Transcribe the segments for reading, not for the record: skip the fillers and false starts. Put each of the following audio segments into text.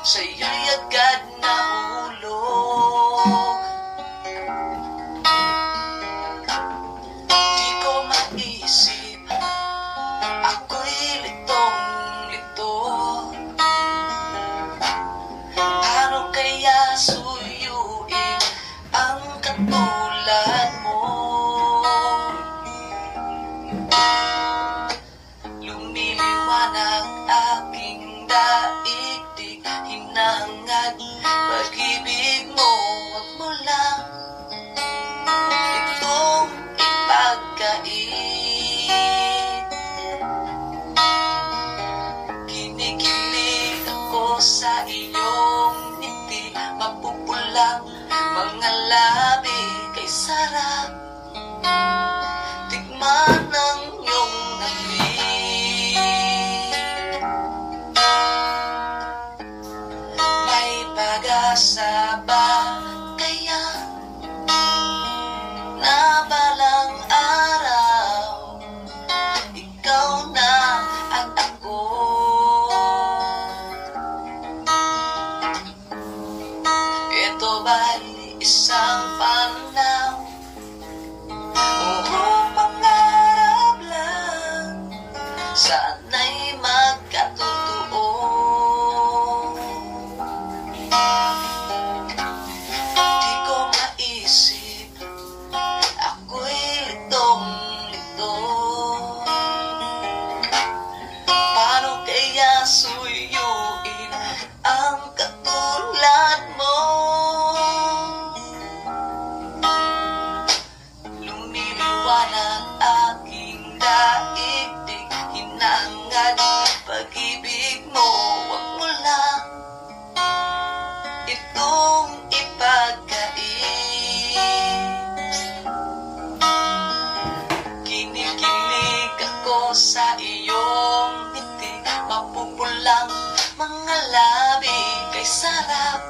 sa'yo'y agad nahulog. Di ko maisip, ako'y litong-lito. Paano kaya suyuin ang katulad mo? Lumiliwanag aking daigdig, hinahangad pag-ibig mo. Wag mo lang itong ipagkait. Kinikilig ako sa iyong ngiti, mapupulang mga labi kay sarap tikman ng iyong halik. May pag-asa ba kaya na balang araw ikaw na at ako? Ito ba'y isang pananaw o pangarap lang? Sana'y magkatotoo. Di ko maisip, ako'y litong-lito. Paano kaya suyuin ang katulad mo? Lumiliwanag aking daigdig, hinahangad pag-ibig mo. Wag mo lang itong ipagkait. Kinikilig ako sa iyong ngiti, mapupulang mga labi kay sarap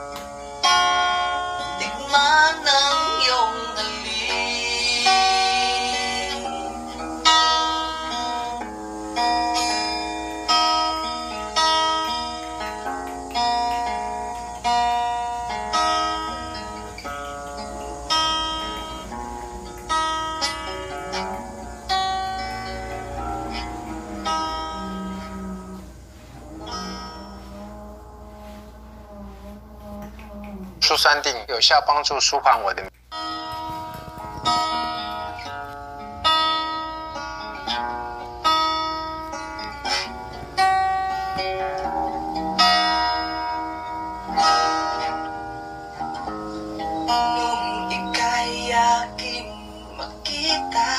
tikman ng iyong halik. 舒山定有效帮助舒缓我的。 Nung ika'y aking makita,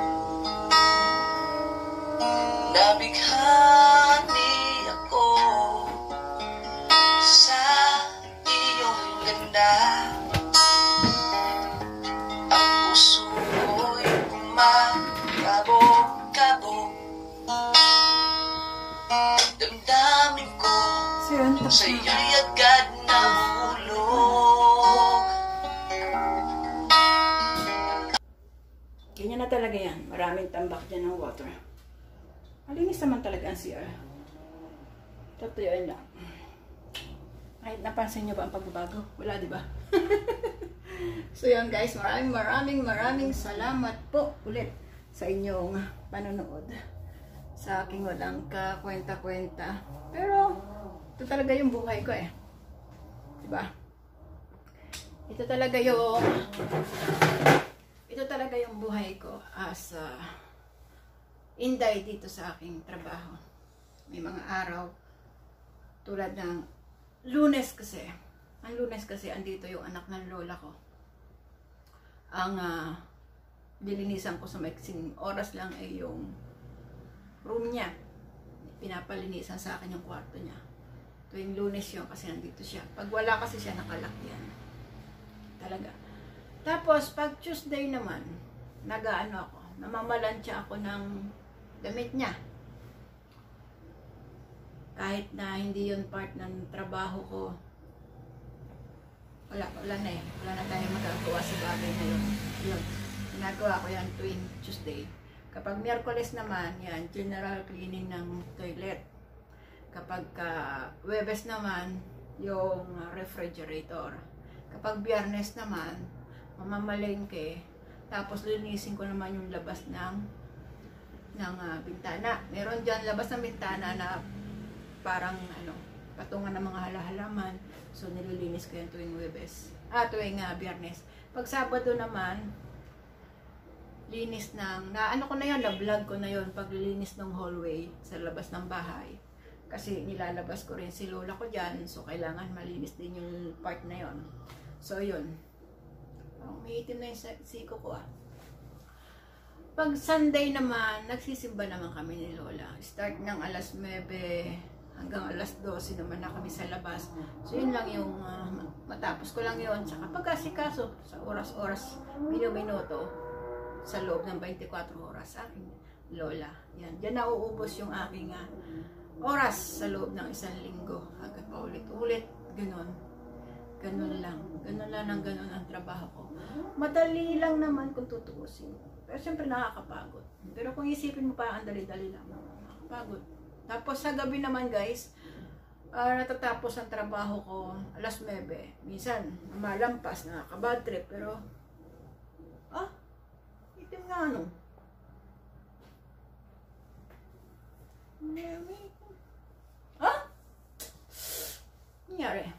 nabighani ako sa iyong ganda. Ang puso ko'y kumakabog-kabog, damdamin ko sa'yo'y agad nahulog. Ganyan na talaga yan. Maraming tambak dyan ng water. Malinis naman talaga ang CR. Tatuyuin lang. Kahit napansin nyo ba ang pagbabago? Wala, di ba? So yun guys, maraming salamat po ulit sa inyong panonood. Sa aking walang kakwenta-kwenta. Pero, ito talaga yung buhay ko eh. Diba? Ito talaga yung buhay ko as inday dito sa aking trabaho. May mga araw tulad ng Lunes kasi. Ang Lunes kasi andito yung anak ng lola ko. Ang dilinisan ko sa maiksing oras lang ay yung room niya. Pinapalinisan sa akin yung kwarto niya. Tuwing Lunes yun kasi nandito siya. Pag wala kasi siya nakalak yan. Talaga. Tapos pag Tuesday naman, namamalansya ako ng damit niya. Kahit na hindi yun part ng trabaho ko, wala na eh. Wala na tayong magagawa sa bagay na yun. Yun. Ginagawa ko yan tuwing Tuesday. Kapag Miyerkules naman, yan, general cleaning ng toilet. Kapag Huwebes naman, yung refrigerator. Kapag Biyernes naman, mamamalengke, tapos linisin ko naman yung labas ng bintana. Meron dyan labas ng bintana na parang patungan ng mga halaman. So nililinis ko yan tuwing tuwing Biyernes. Pag Sabado naman, linis ko na yun, na-vlog ko na yun, paglilinis ng hallway sa labas ng bahay. Kasi nilalabas ko rin si lola ko dyan, so kailangan malinis din yung part na yun. So yun. May itim na yung siko ko Pag Sunday naman, nagsisimba naman kami ni lola. Start ng alas 9 hanggang alas 12 naman na kami sa labas. So yun lang yung matapos ko lang yun. Tsaka pagkasikaso sa oras-oras, minuto sa loob ng 24 oras sa aking lola. Yan. Diyan nauubos yung aking oras sa loob ng isang linggo. Hanggang paulit-ulit. Ganon. Ganon lang. Ganon lang ang ganon ang trabaho ko. Madali lang naman kung tutuusin. Pero syempre nakakapagod. Pero kung isipin mo pa, ang dali-dali lang. Nakakapagod. Tapos sa gabi naman guys, natatapos ang trabaho ko alas 9. Minsan, malampas, nakaka-bad trip. Pero, itim nga nangyari?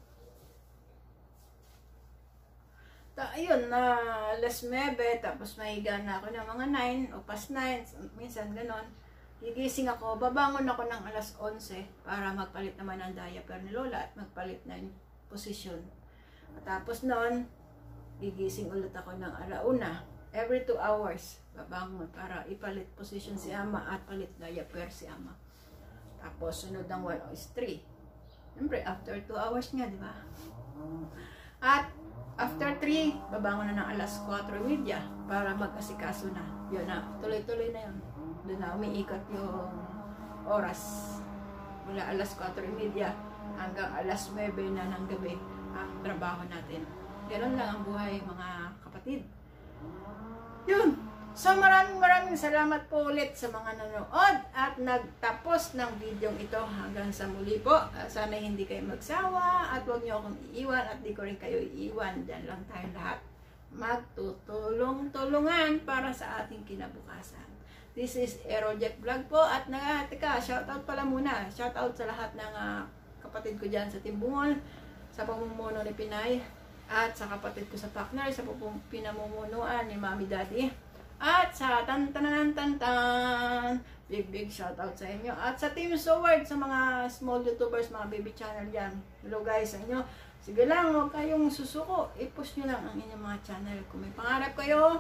Ayun, alas 9, tapos mahiga na ako ng mga 9 o past 9, minsan ganon. Gigising ako, babangon ako ng alas 11 para magpalit naman ng diaper ni lola at magpalit ng posisyon. Tapos noon, gigising ulit ako ng alauna. Every 2 hours, babangon para ipalit posisyon si ama at palit diaper si ama. Tapos sunod ng 1 is 3. Siyempre, after 2 hours nga, di ba? At after 3, babangon na ng alas 4:30 para mag-asikaso na. Yun na, tuloy-tuloy na yun. Doon na umiikot yung oras. Mula alas 4:30 hanggang alas 9 na ng gabi ang trabaho natin. Ganun lang ang buhay, mga kapatid. Yun. So maraming salamat po ulit sa mga nanood at nagtapos ng video ito. Hanggang sa muli po. Sana hindi kayo magsawa at huwag niyo akong iiwan at di ko rin kayo iiwan. Diyan lang tayo lahat magtutulong-tulungan para sa ating kinabukasan. This is Aerojack Vlog po at shoutout pala muna. Shoutout sa lahat ng kapatid ko dyan sa Timbungon, sa pamumuno ni Pinay, at sa kapatid ko sa partner, sa pinamumunuan ni Mami Daddy. At sa tantanan, big shoutout sa inyo. At sa Team Sword, sa mga small YouTubers, mga baby channel dyan. Hello guys sa inyo. Sige lang, huwag kayong susuko. I-push nyo lang ang inyong mga channel. Kung may pangarap kayo,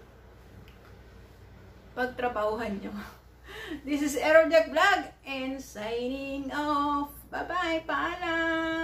pagtrabahuhan nyo. This is Aerojack Vlog and signing off. Bye-bye, paalam!